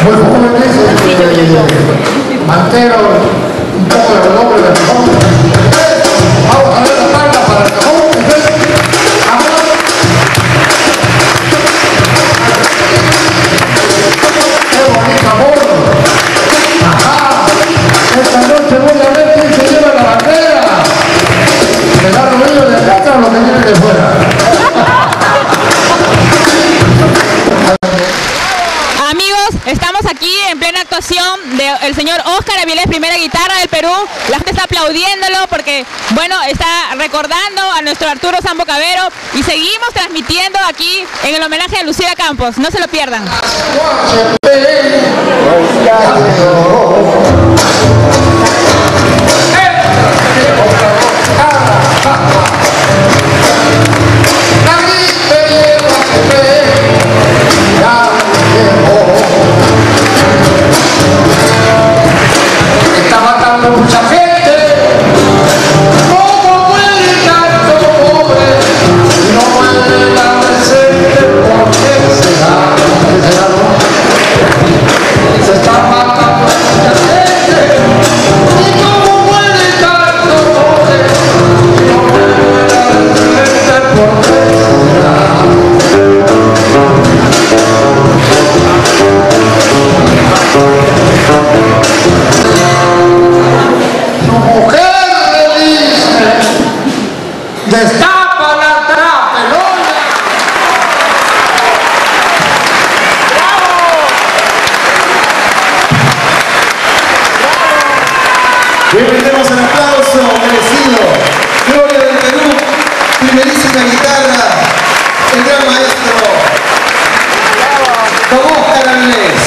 muy jóvenes, Mantero, un poco de nombre del cajón. Vamos a ver la palma para el cajón. ¡Qué bonito amor! ¡Ajá! Esta noche voy a ver quién se lleva la bandera. ¿Se da los niños de casa o los que vienen de fuera? Estamos aquí en plena actuación del señor Óscar Avilés, primera guitarra del Perú. La gente está aplaudiéndolo porque, bueno, está recordando a nuestro Arturo Sambo Cabero y seguimos transmitiendo aquí en el homenaje a Lucila Campos. No se lo pierdan. Está matando mucha gente. ¿Cómo puede tanto pobre? No puede la presente. ¿Por qué será? ¿Por qué será? Se está matando mucha gente. ¿Y cómo puede tanto pobre? No puede la presente. ¿Por qué será? Su mujer le dice: destapa la trapelona. Bienvenidos al aplauso merecido. Gloria del Perú, primerísima guitarra, el gran maestro don Óscar Avilés.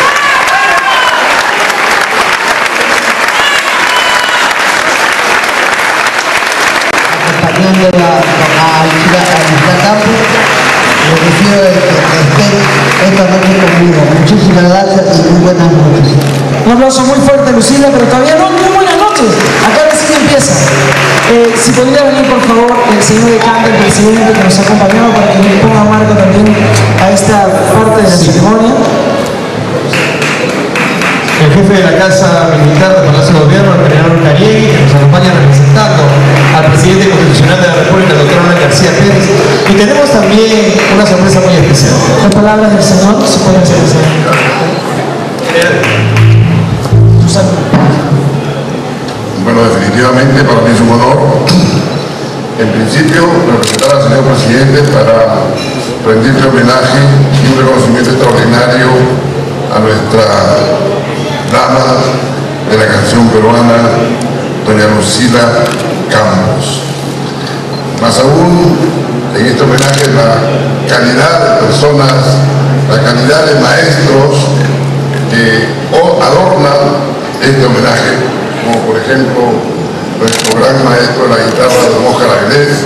Acompañando a Lucila Campos, lo que quiero es que estén esta noche conmigo. Muchísimas gracias y muy buenas noches. Un aplauso muy fuerte, Lucila, pero todavía no, muy buenas noches. Acá recién empieza. Si podría venir, por favor, el señor decano, el presidente que nos ha acompañado, para que nos ponga marco también a esta parte de la ceremonia. El jefe de la Casa Militar de Palacio de Gobierno, el general Cariegui, que nos acompaña representando al presidente constitucional de la República, el doctor Hernán García Pérez. Y tenemos también una sorpresa muy especial. Las palabras del señor se pueden hacer. Bueno, definitivamente para mí es un honor, en principio, representar al señor presidente para rendirle homenaje y un reconocimiento extraordinario a nuestra dama de la canción peruana, doña Lucila Campos. Más aún, en este homenaje, la calidad de personas, la calidad de maestros que adornan este homenaje, como por ejemplo nuestro gran maestro de la guitarra, don Óscar Avilés.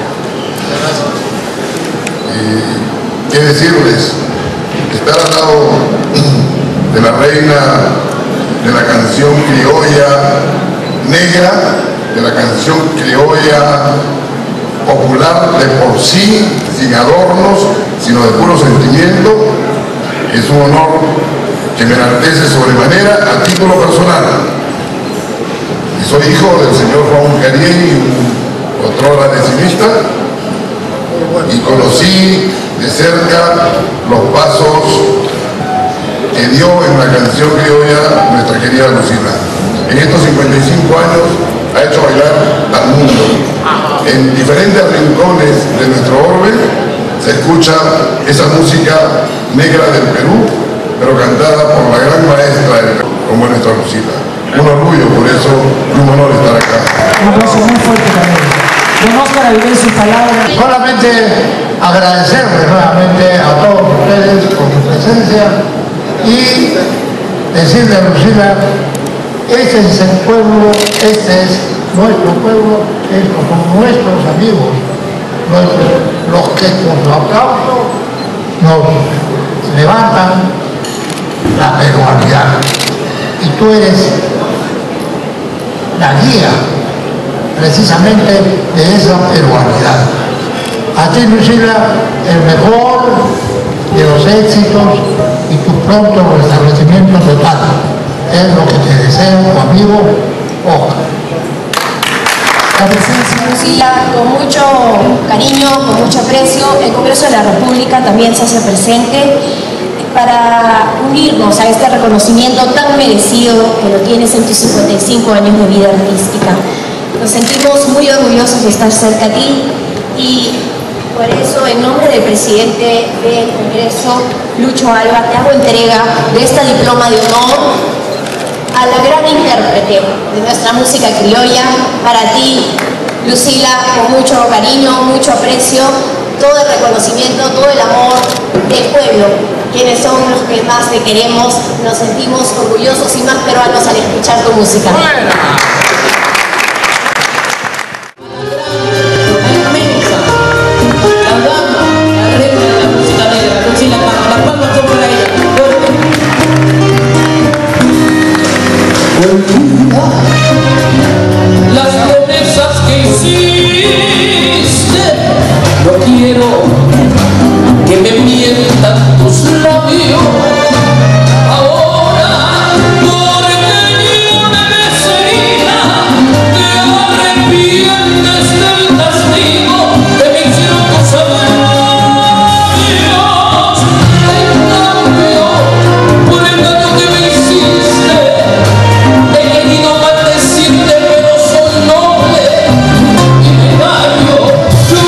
Y qué decirles, estar al lado de la reina de la canción criolla negra, de la canción criolla popular de por sí, sin adornos, sino de puro sentimiento, es un honor que me enaltece sobremanera a título personal. Y soy hijo del señor Juan Cariegui, un otrora decimista, y conocí de cerca los pasos que dio en la canción criolla nuestra querida Lucila. En estos 55 años ha hecho bailar al mundo. En diferentes rincones de nuestro orbe se escucha esa música negra del Perú, pero cantada por la gran maestra del Perú, como nuestra Lucila. Un orgullo por eso y un honor estar acá. Un aplauso muy fuerte también. Don Óscar Avilés, sus palabras. Solamente agradecerles nuevamente a todos ustedes por su presencia y decirle a Lucila: este es el pueblo, este es nuestro pueblo, estos son nuestros amigos, los que con su aplauso nos levantan la peruanidad. Y tú eres la guía precisamente de esa peruanidad. A ti, Lucila, el mejor de los éxitos y tu pronto restablecimiento total. Es lo que te deseo, tu amigo Oscar. La presencia Lucila, con mucho cariño, con mucho aprecio, el Congreso de la República también se hace presente para unirnos a este reconocimiento tan merecido que lo tienes en tus 55 años de vida artística. Nos sentimos muy orgullosos de estar cerca a ti y por eso, en nombre del presidente del Congreso, Lucho Alba, te hago entrega de esta diploma de honor a la gran intérprete de nuestra música criolla. Para ti, Lucila, con mucho cariño, mucho aprecio, todo el reconocimiento, todo el amor del pueblo, quienes son los que más te queremos. Nos sentimos orgullosos y más peruanos al escuchar tu música. Las promesas que hiciste, no quiero que me mientan tus labios. Ahora, porque ni una vez herida te arrepientes del castigo que me hicieron tus agravios. En cambio, por el daño que me hiciste, he querido maldecirte, pero soy noble y me callo. Yo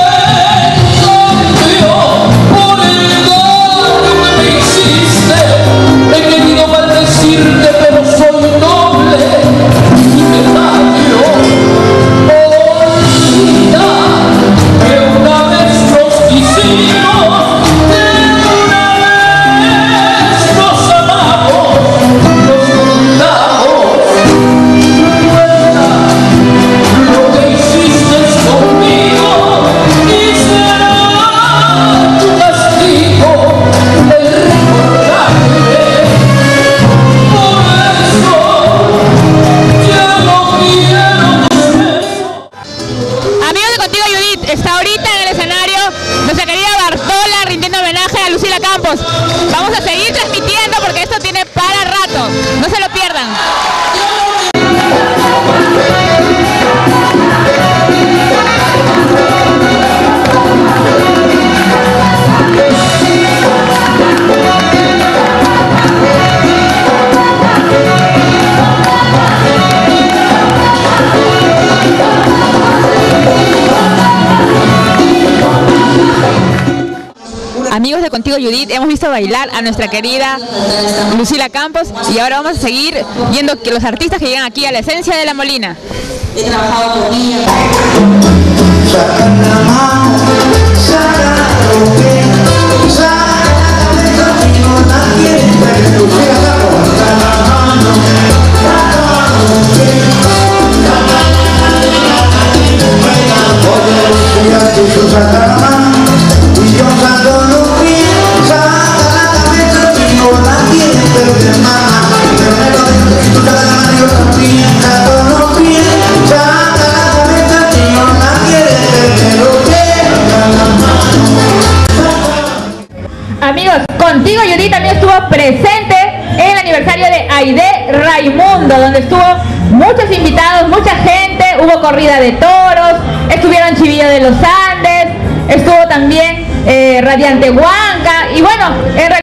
por el daño que me hiciste, he querido maldecirte, pero soy noble y me callo. Olvida que una vez nos quisimos, que una vez nos amamos, nos juntamos. Lo que hiciste conmigo y será tu castigo el recordarme. Por eso ya no quiero tus besos. Amigos de Contigo Judith, está ahorita en el escenario nuestra querida Bartola rindiendo homenaje a Lucila Campos. Vamos a seguir transmitiendo porque esto tiene para rato, no se lo pierdan. Amigos de Contigo Judith, hemos visto bailar a nuestra querida Lucila Campos y ahora vamos a seguir viendo que los artistas que llegan aquí a la esencia de La Molina. He trabajado con ella. Saca la mano, saca lo que, saca la cabeza y no la quieres ver. Lucila Campos, saca la mano, saca lo que, saca la cabeza. Oye, Lucila, tú saca la mano y yo saco los pies, saca la cabeza y no la quieres ver, hermana. Primero tú saca la mano y yo también saco los pies, saca la cabeza y no la quieres ver, pero saca la mano. Amigos, Contigo Judith también estuvo presente en el aniversario de Aide Raimundo, donde estuvo muchos invitados, mucha gente, hubo corrida de toros, estuvieron Chivilla de los Andes, estuvo también Radiante Huanca y bueno, en realidad